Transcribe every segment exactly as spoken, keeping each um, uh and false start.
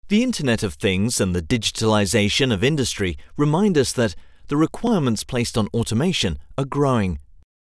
The Internet of Things and the digitalization of industry remind us that the requirements placed on automation are growing.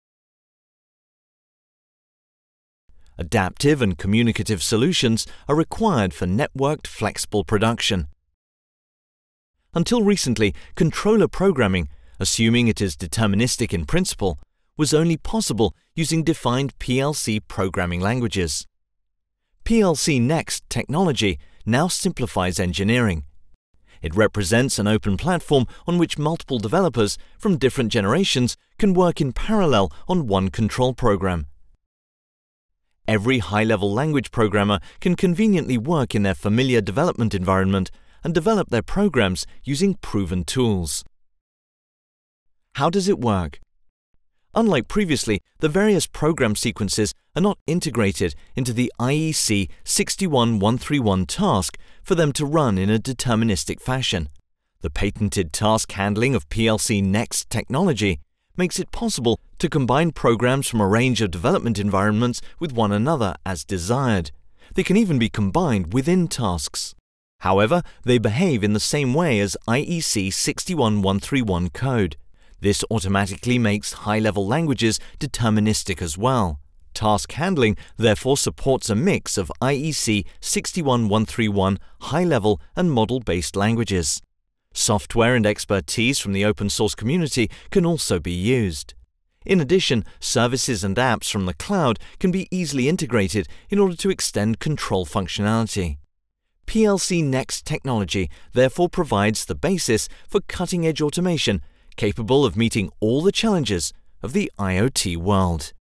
Adaptive and communicative solutions are required for networked, flexible production. Until recently, controller programming, assuming it is deterministic in principle, was only possible using defined P L C programming languages. PLCnext Technology now simplifies engineering. It represents an open platform on which multiple developers from different generations can work in parallel on one control program. Every high-level language programmer can conveniently work in their familiar development environment and develop their programs using proven tools. How does it work? Unlike previously, the various program sequences are not integrated into the I E C six one one three one task for them to run in a deterministic fashion. The patented task handling of PLCnext technology makes it possible to combine programs from a range of development environments with one another as desired. They can even be combined within tasks. However, they behave in the same way as I E C six one one three one code. This automatically makes high-level languages deterministic as well. Task handling therefore supports a mix of I E C six one one three one high-level and model-based languages. Software and expertise from the open-source community can also be used. In addition, services and apps from the cloud can be easily integrated in order to extend control functionality. PLCnext technology therefore provides the basis for cutting-edge automation capable of meeting all the challenges of the I O T world.